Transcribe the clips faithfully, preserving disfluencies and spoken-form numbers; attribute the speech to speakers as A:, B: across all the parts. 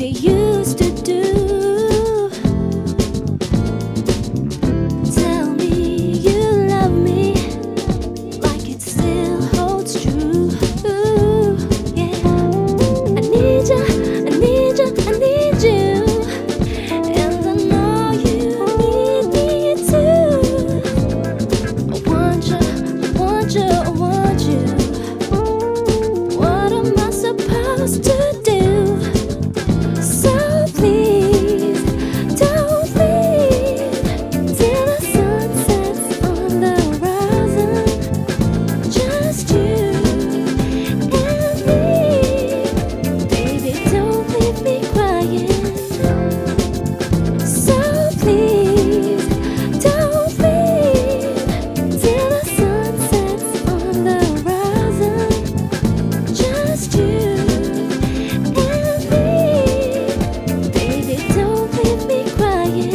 A: you used to do. Tell me you love me like it still holds true. Ooh, yeah. I need you, I need you, I need you, and I know you need me too. I want you, I want you, I want you. What am I supposed to do? So please don't leave till the sun sets on the horizon. Just you and me, baby, don't leave me crying. So please don't leave till the sun sets on the horizon. Just you and me, baby, don't leave me crying.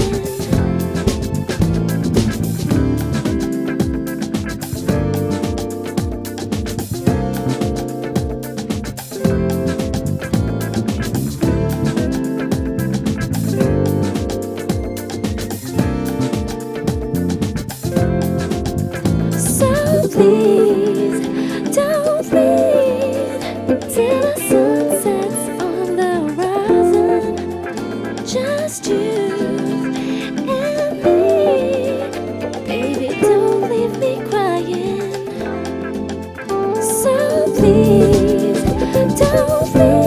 A: So please don't leave till the sun sets on the horizon. Just you and me, baby, don't leave me crying. So please don't leave